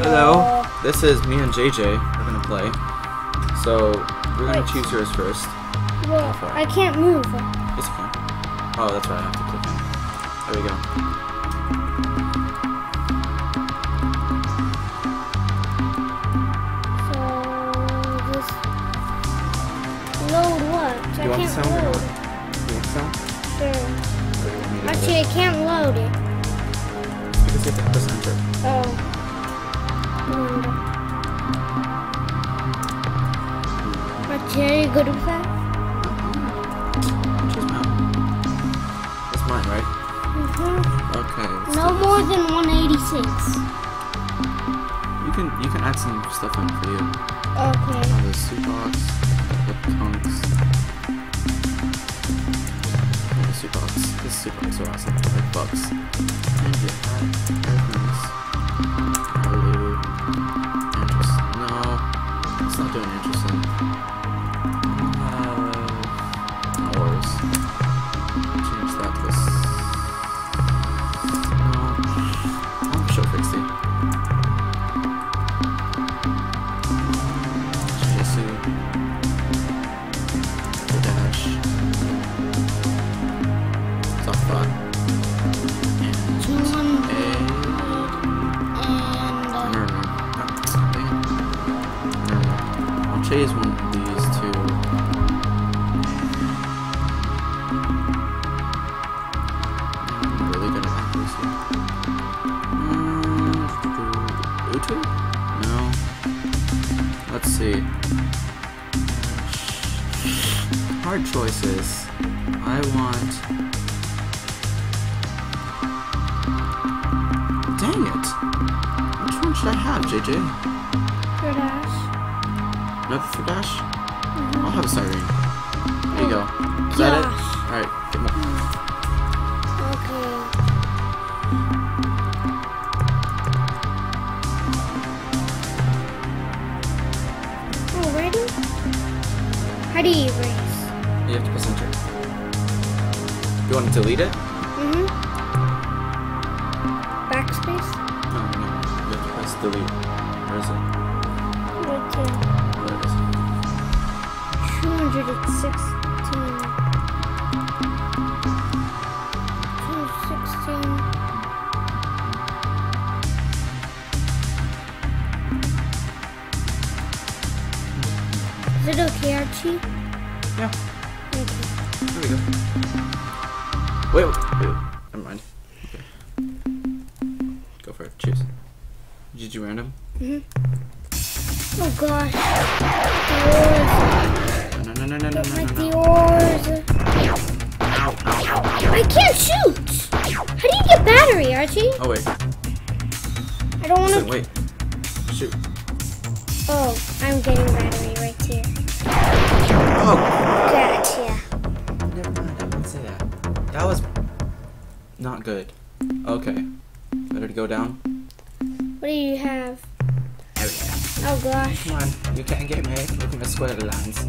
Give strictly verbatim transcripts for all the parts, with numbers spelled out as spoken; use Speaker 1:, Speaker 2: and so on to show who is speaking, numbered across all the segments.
Speaker 1: Hello, this is me and J J. We're gonna play. So we're gonna
Speaker 2: Wait.
Speaker 1: choose yours first.
Speaker 2: Well, I can't move.
Speaker 1: Yes, you can. Oh, that's right. I have to click on. There we go.
Speaker 2: So just load what?
Speaker 1: Do
Speaker 2: I
Speaker 1: you want the
Speaker 2: can't
Speaker 1: sound or
Speaker 2: load.
Speaker 1: not? Do you want the sound?
Speaker 2: Sure.
Speaker 1: Or do you want me to do
Speaker 2: Actually, I
Speaker 1: it?
Speaker 2: can't load it.
Speaker 1: Because you have to press enter.
Speaker 2: Oh. Wonder. Actually, are you good with that?
Speaker 1: Choose mine. It's mine, right?
Speaker 2: Mm-hmm.
Speaker 1: Okay. let's
Speaker 2: No
Speaker 1: do this.
Speaker 2: more than one eighty-six.
Speaker 1: You can you can add some stuff in for you.
Speaker 2: Okay.
Speaker 1: Oh, the soup box, the punks. Oh, the soup box. This soup box are awesome. Like bugs. And you add everything's. Hallelujah. Interest. No. It's not doing interesting. Uh, ores. Change that to this. No. I'm sure fixed it. The dash. Top five. And
Speaker 2: Two hundred
Speaker 1: a.
Speaker 2: and uh,
Speaker 1: No, no. Oh, dang it. No, no. I'll chase one of these two. I'm really good at accuracy. Mm, Utu? No. Let's see. Hard choices. I want. Dang it! Which one should I have, J J?
Speaker 2: for dash.
Speaker 1: Nothing for Dash?
Speaker 2: Mm-hmm.
Speaker 1: I'll have a Siren. There you go. Is that it?
Speaker 2: Gosh.
Speaker 1: Alright, get more.
Speaker 2: Okay. Oh, ready? How do you erase?
Speaker 1: You have to press enter. You want to delete it?
Speaker 2: Mm-hmm. Backspace?
Speaker 1: No, no. You have to press delete. Where is it?
Speaker 2: Right there.
Speaker 1: There it is.
Speaker 2: two hundred sixteen. two hundred sixteen. Is it okay, Archie?
Speaker 1: Yeah.
Speaker 2: Okay.
Speaker 1: There we go. Wait, wait, wait. Never mind. Okay. Go for it. Choose. Did you random?
Speaker 2: Mm-hmm. Oh gosh. The
Speaker 1: No, no, no, no, no,
Speaker 2: oars.
Speaker 1: no,
Speaker 2: Like
Speaker 1: no,
Speaker 2: the
Speaker 1: no.
Speaker 2: oars.
Speaker 1: Ow, ow, ow, ow.
Speaker 2: I can't shoot! How do you get battery, Archie?
Speaker 1: Oh, wait.
Speaker 2: I don't want
Speaker 1: Listen,
Speaker 2: to.
Speaker 1: wait. Shoot.
Speaker 2: Oh, I'm getting battery right here.
Speaker 1: Oh!
Speaker 2: Gotcha.
Speaker 1: Never mind, I didn't say that. That was not good. Okay. Better to go down.
Speaker 2: What do you have?
Speaker 1: Everything.
Speaker 2: Oh gosh.
Speaker 1: Come on, you can't get me. Look at my square lines.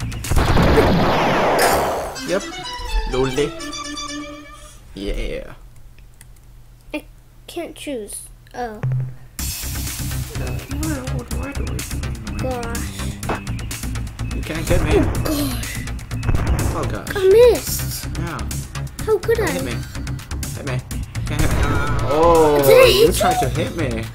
Speaker 1: Yep. Lolly. Yeah.
Speaker 2: I can't choose. Oh gosh.
Speaker 1: You can't get me.
Speaker 2: Gosh.
Speaker 1: Oh gosh.
Speaker 2: I missed.
Speaker 1: Yeah.
Speaker 2: How could I?
Speaker 1: Hit me. Hit me. Can't hit me. Oh,
Speaker 2: Did I hit
Speaker 1: you tried to hit me.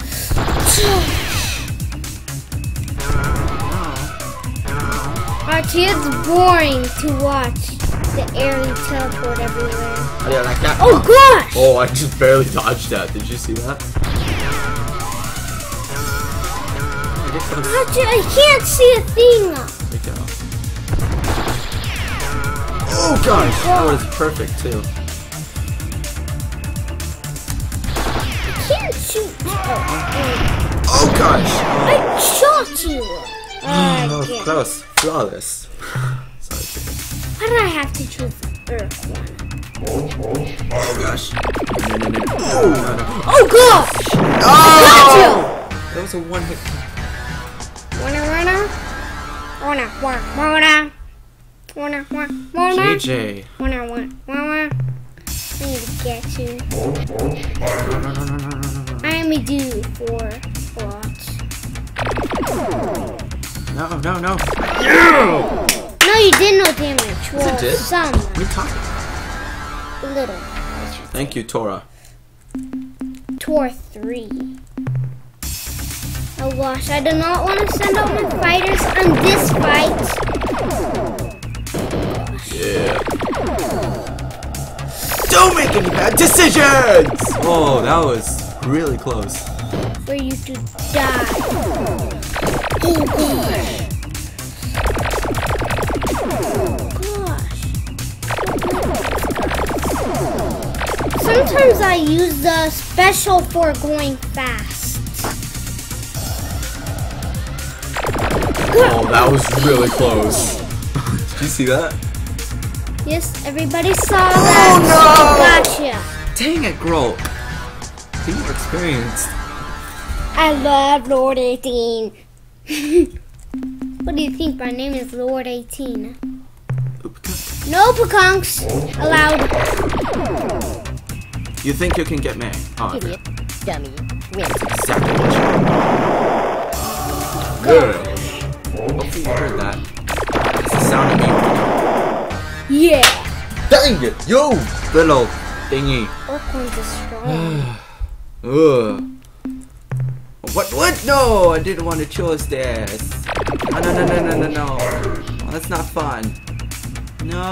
Speaker 2: Archie, it's boring to watch the airy teleport everywhere.
Speaker 1: Oh yeah, like that.
Speaker 2: Oh gosh!
Speaker 1: Oh, I just barely dodged that. Did you see that?
Speaker 2: Archie, I can't see a thing.
Speaker 1: There you go. Oh gosh, that was perfect too.
Speaker 2: I can't shoot. Oh,
Speaker 1: Oh gosh.
Speaker 2: I shot you.
Speaker 1: Oh, that was
Speaker 2: Again.
Speaker 1: close. Flawless. Sorry, chicken.
Speaker 2: Why did I have to choose Earth one?
Speaker 1: Oh gosh. No, no, no, no. Oh, no, no.
Speaker 2: Oh gosh!
Speaker 1: Oh! That was a one hit.
Speaker 2: Wanna wanna? Wanna wanna wanna? Wanna wanna wanna?
Speaker 1: J J.
Speaker 2: Wanna wanna wanna? I need to get you.
Speaker 1: No, no, no, no, no, no, no.
Speaker 2: I am a dude for what?
Speaker 1: no, no, no. Yeah!
Speaker 2: No, you did no damage. Well,
Speaker 1: it did?
Speaker 2: some.
Speaker 1: What are you talking about?
Speaker 2: A little.
Speaker 1: Thank you, Tora.
Speaker 2: Tor three. Oh gosh, I do not want to send out my fighters on this fight.
Speaker 1: Yeah. Don't make any bad decisions! Oh, that was really close.
Speaker 2: For you to die. Oh gosh. Sometimes I use the special for going fast.
Speaker 1: Oh, that was really close. Did you see that?
Speaker 2: Yes, everybody saw that.
Speaker 1: Oh no!
Speaker 2: Gotcha.
Speaker 1: Dang it, Grohl. Be more experienced.
Speaker 2: I love Lord eighteen. What do you think? My name is Lord eighteen. No peconks allowed.
Speaker 1: You think you can get me? Oh,
Speaker 3: Idiot, dummy, win.
Speaker 1: exactly what you Good. Hopefully you heard that. It's the sound of me.
Speaker 2: Yeah.
Speaker 1: Dang it, yo, little thingy.
Speaker 2: Orcoins is strong.
Speaker 1: Ugh. What? What? No, I didn't want to choose this. No, no, no, no, no, no, no. Oh, that's not fun. No.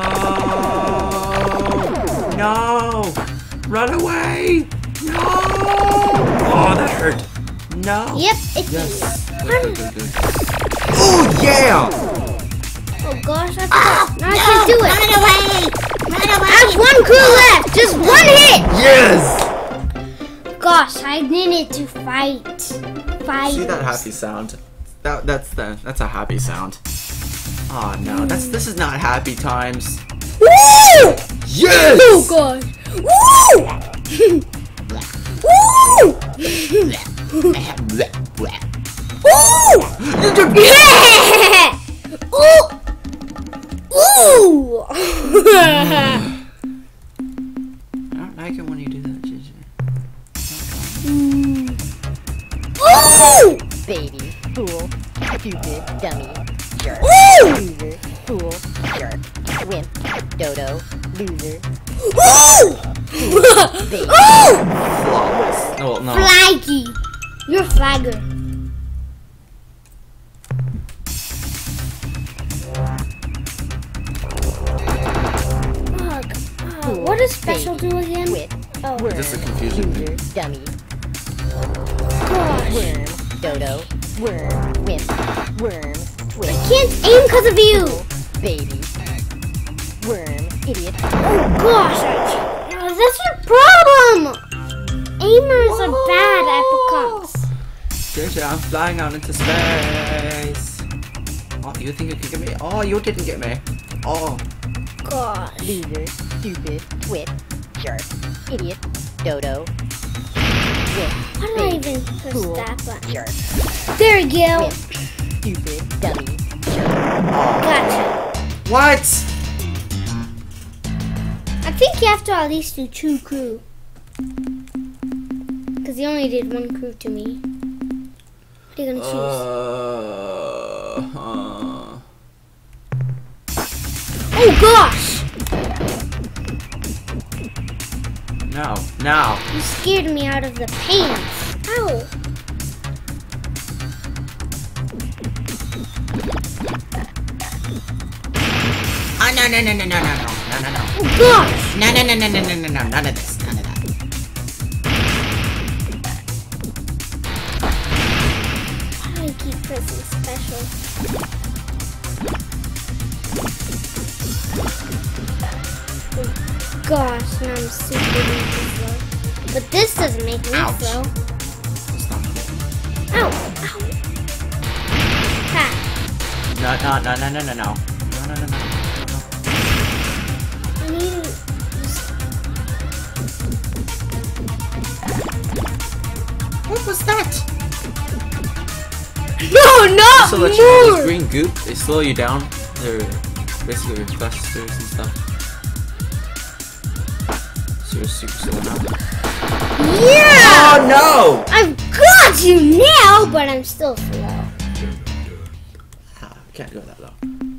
Speaker 1: No. Run away. No. Oh, that hurt. No.
Speaker 2: Yep, it's
Speaker 1: Yes.
Speaker 2: me.
Speaker 1: Good, good, good, good. Oh yeah.
Speaker 2: Oh gosh, I forgot. Now I can do it.
Speaker 3: Run away! Run away!
Speaker 2: I have one crew left. Just one hit.
Speaker 1: Yes.
Speaker 2: Gosh, I needed to fight. Fight.
Speaker 1: See that happy sound? That that's the that's a happy sound. Oh no, that's this is not happy times.
Speaker 2: Woo!
Speaker 1: Yes.
Speaker 2: Oh gosh. Woo! Woo! Ooh! Yeah! Ooh! Ooh!
Speaker 1: I don't like it when you do that, Gigi.
Speaker 2: Ooh!
Speaker 3: Baby, fool, stupid, dummy, jerk,
Speaker 2: Ooh!
Speaker 3: loser, fool, jerk, wimp, dodo, loser,
Speaker 2: Ooh!
Speaker 3: baby.
Speaker 2: Ooh!
Speaker 1: Flawless. No, no.
Speaker 2: Flaggy. You're flagger. Ugh. Uh, what does special do again?
Speaker 3: Wit,
Speaker 2: Oh,
Speaker 3: worm,
Speaker 1: Just a confusion
Speaker 3: loser,
Speaker 1: thing.
Speaker 3: dummy,
Speaker 2: gosh.
Speaker 3: worm, dodo, worm, wimp, worm, twit,
Speaker 2: I can't aim because of you.
Speaker 3: baby, worm, idiot,
Speaker 2: Oh gosh, Archie. Uh, that's your problem. Aimers are bad at peacocks.
Speaker 1: Gigi, I'm flying out into space. Oh, you think you can get me? Oh, you didn't get me. Oh.
Speaker 2: Gosh.
Speaker 3: loser, stupid, twit, jerk, idiot, dodo, wimp,
Speaker 2: How did I even push
Speaker 3: fool,
Speaker 2: that button?
Speaker 3: jerk,
Speaker 2: There you go.
Speaker 3: wimp, stupid, dummy, jerk.
Speaker 2: Gotcha.
Speaker 1: What?
Speaker 2: I think you have to at least do two crew. Because you only did one crew to me. What are you going to choose?
Speaker 1: Uh, uh,
Speaker 2: Oh gosh!
Speaker 1: no, now.
Speaker 2: You scared me out of the pants. Ow!
Speaker 4: Oh, no, no, no, no, no, no, no, no, no, no.
Speaker 2: Oh gosh!
Speaker 4: No, no, no, no, no, no, no, no, none of this, none of that.
Speaker 2: Why do I keep pressing special? Oh gosh, now I'm super slow. But this doesn't make me
Speaker 4: Ouch.
Speaker 2: slow.
Speaker 1: It's not cool.
Speaker 2: Ow! Ow! Ha!
Speaker 1: No, no, no, no, no, no, no. No, no, no, no.
Speaker 2: I need to...
Speaker 4: What was that?
Speaker 2: No, not
Speaker 1: So let you know,
Speaker 2: more!
Speaker 1: this green goop, they slow you down. They're basically thrusters and stuff. So you're super slow now.
Speaker 2: Yeah!
Speaker 1: Oh no!
Speaker 2: I've got you now, but I'm still slow.
Speaker 1: can't go that low.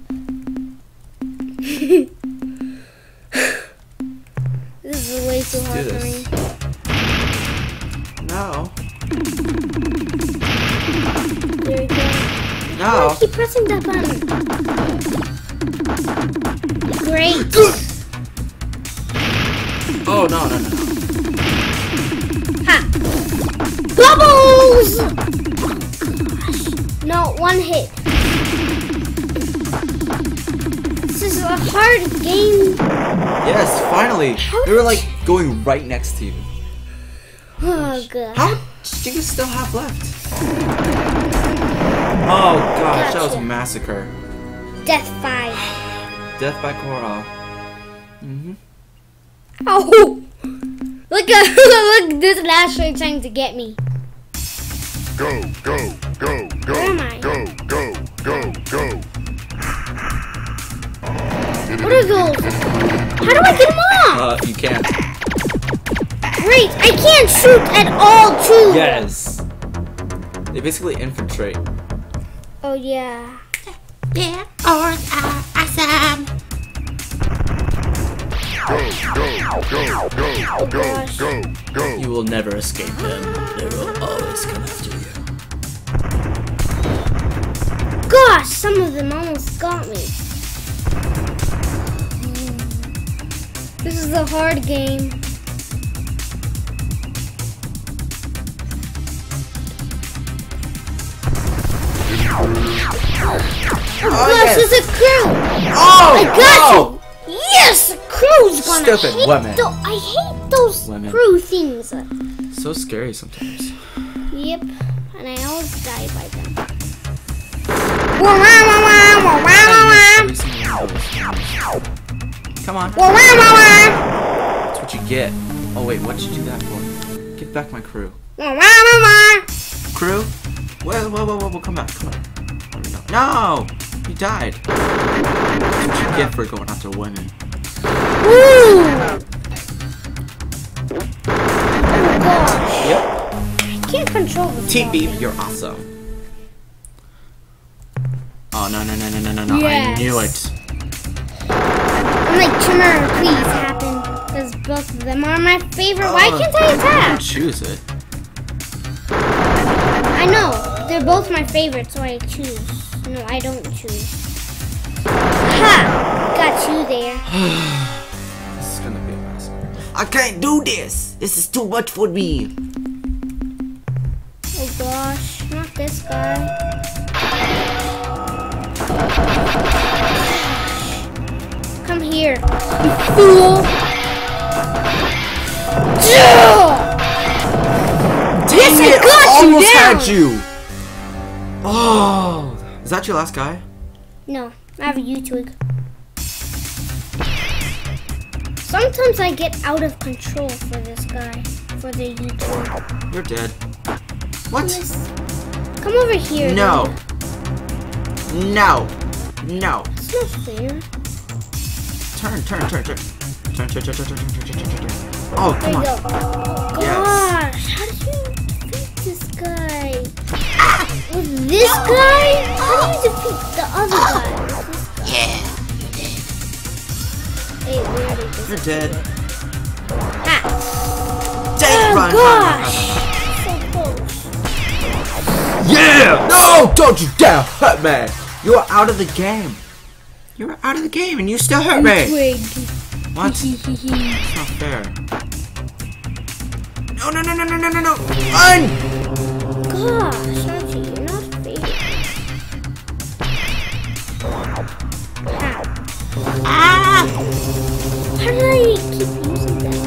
Speaker 2: This is way too hard for me.
Speaker 1: No.
Speaker 2: There you go.
Speaker 1: No.
Speaker 2: Oh, keep pressing that button. Great.
Speaker 1: Oh, no, no, no.
Speaker 2: Ha. Bubbles! No, one hit. This is a hard game.
Speaker 1: Yes, finally.
Speaker 2: How
Speaker 1: They were
Speaker 2: did
Speaker 1: like going right next to you.
Speaker 2: Oh, God.
Speaker 1: How do you still have left? Oh gosh, that was a
Speaker 2: Gotcha.
Speaker 1: massacre.
Speaker 2: Death five.
Speaker 1: Death by Coral. Mm-hmm.
Speaker 2: Oh! Look at look this last one trying to get me.
Speaker 5: Go, go, go, go,
Speaker 2: Where am I?
Speaker 5: go, go, go, go.
Speaker 2: What are those? How do I get them off?
Speaker 1: Uh, you can't.
Speaker 2: Great! I can't shoot at all too.
Speaker 1: Yes. They basically infiltrate.
Speaker 2: Oh yeah.
Speaker 4: Yeah, or uh, awesome.
Speaker 5: Go, go, go, go, go,
Speaker 2: gosh.
Speaker 5: go, go.
Speaker 1: You will never escape them. They will always come after you.
Speaker 2: Gosh, some of them almost got me. This is a hard game. Oh, gosh,
Speaker 1: yes.
Speaker 2: there's a crew!
Speaker 1: Oh!
Speaker 2: I got you! Yes, the crew's gonna
Speaker 1: Stupid
Speaker 2: hate
Speaker 1: women.
Speaker 2: tho- I hate those
Speaker 1: Women.
Speaker 2: crew things.
Speaker 1: So scary sometimes.
Speaker 2: Yep, and I always die by them. Wah, wah, wah, wah, wah, wah, wah,
Speaker 1: Every single one of those things. Come on.
Speaker 2: wah, wah, wah, wah.
Speaker 1: That's what you get. Oh wait, what did you do that for? Give back my crew.
Speaker 2: Wah, wah, wah, wah.
Speaker 1: Crew? Whoa, whoa, whoa, whoa, whoa, come back, come back. No! You died. That's what you get for going after women.
Speaker 2: Woo! Oh gosh.
Speaker 1: Yep.
Speaker 2: I can't control this.
Speaker 1: Team
Speaker 2: ball
Speaker 1: Beef,
Speaker 2: thing.
Speaker 1: you're awesome. Oh, no, no, no, no, no, no, no. I
Speaker 2: Yes.
Speaker 1: knew it.
Speaker 2: I'm like, Trimmer, please happen. Because both of them are my favorite. Why
Speaker 1: Oh,
Speaker 2: can't I
Speaker 1: you
Speaker 2: attack?
Speaker 1: choose it.
Speaker 2: I know. They're both my favorite, so I choose. No, I don't choose. Ha! Got you there.
Speaker 1: This is gonna be awesome.
Speaker 4: I can't do this. This is too much for me.
Speaker 2: Oh gosh, not this guy. Come here, you fool! Yes, I got you
Speaker 1: Almost
Speaker 2: down!
Speaker 1: had you! Oh! Is that your last guy?
Speaker 2: No, I have a U-twig. Sometimes I get out of control for this guy, for the U-twig.
Speaker 1: You're dead. What?
Speaker 2: Yes. Come over here.
Speaker 1: No.
Speaker 2: then.
Speaker 1: No. No.
Speaker 2: It's not fair.
Speaker 1: Turn, turn, turn, turn. Turn, turn, turn, turn, turn, turn, turn, turn, turn, turn. Oh,
Speaker 2: There
Speaker 1: come
Speaker 2: you
Speaker 1: on.
Speaker 2: go.
Speaker 1: Yes.
Speaker 2: Gosh, how did you defeat this guy? With this guy? How do you defeat the other guy? With this guy?
Speaker 4: Yeah.
Speaker 2: Hey, where did this
Speaker 1: You're dead.
Speaker 2: Ha!
Speaker 1: Dead.
Speaker 2: Oh
Speaker 1: Run,
Speaker 2: gosh!
Speaker 1: run, run, run.
Speaker 2: So close.
Speaker 1: Yeah! No! Don't you dare hurt me! You're out of the game. You're out of the game and you still hurt me.
Speaker 2: Twig.
Speaker 1: What? It's not fair. No, no, no, no, no, no, no, no! Run!
Speaker 2: Gosh, Archie, you're not fair. Ha.
Speaker 4: Ah!
Speaker 2: How did I keep using that?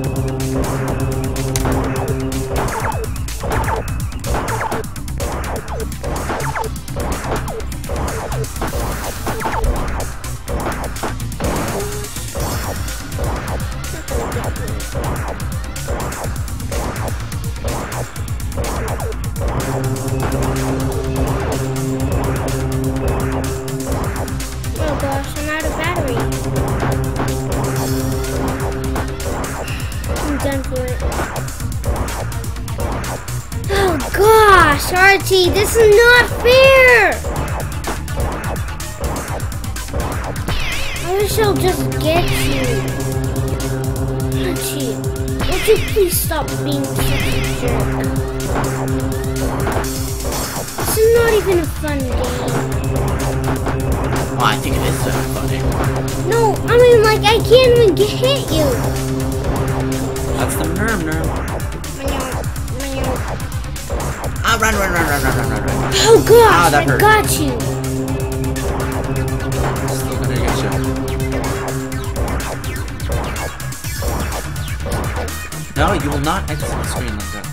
Speaker 2: Oh gosh, I'm out of battery. I'm done for it. Oh gosh, Archie, this is not fair! I wish I'll just get you. Hachi, would you please stop being such a jerk? This is not even a fun game.
Speaker 1: Oh, I think it is so funny.
Speaker 2: No, I mean, like, I can't even get hit you.
Speaker 1: That's the nerve, nerve. Ah, run, run, run, run, run, run, run, run.
Speaker 2: Oh gosh,
Speaker 1: Ah, that
Speaker 2: I
Speaker 1: hurt.
Speaker 2: got you.
Speaker 1: Still gonna get you. No, you will not exit the screen like that.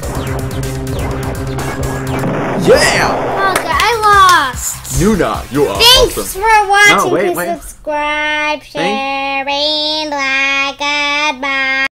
Speaker 1: Yeah!
Speaker 2: Okay, I lost.
Speaker 1: Nuna, you are
Speaker 2: Thanks
Speaker 1: awesome.
Speaker 2: for watching.
Speaker 1: No, wait,
Speaker 2: Please
Speaker 1: wait.
Speaker 2: subscribe, share, and like. Goodbye.